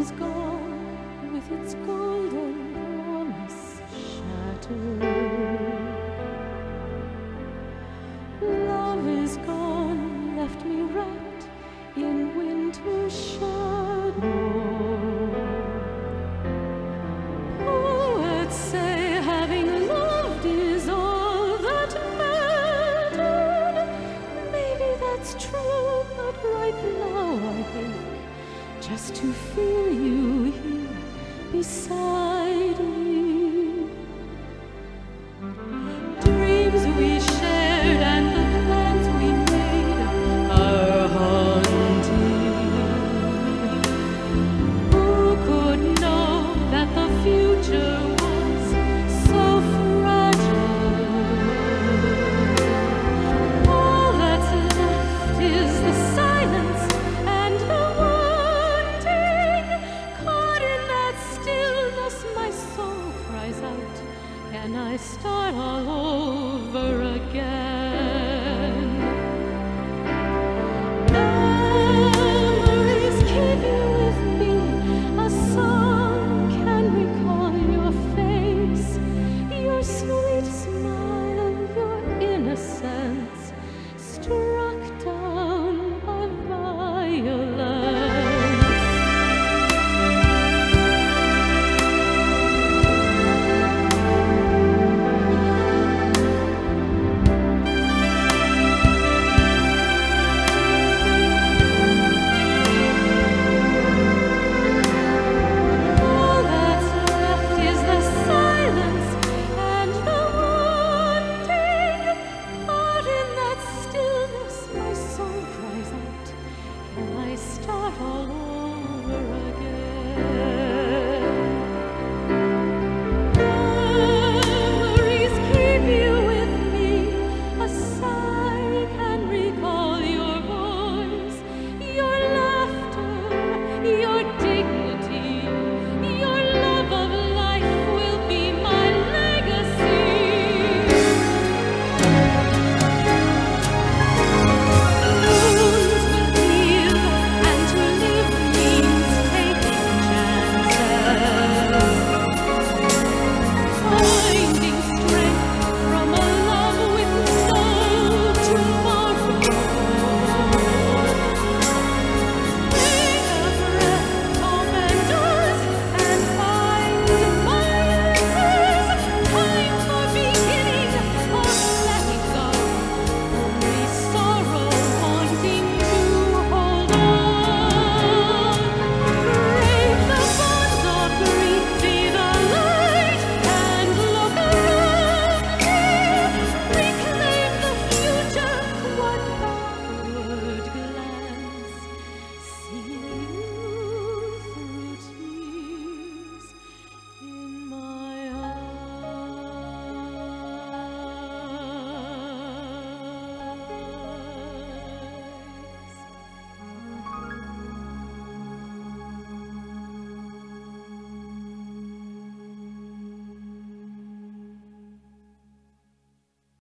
is gone with its golden promise shattered. Love is gone, left me wrapped in winter's shadow. Poets say having loved is all that mattered. Maybe that's true, but right now I think just to feel you here beside me. Dreams we shared and the plans we made are haunting. Who could know that the future was so fragile? All that's left is the silence and the wanting. Caught in that stillness, my soul cries out, can I start all over again?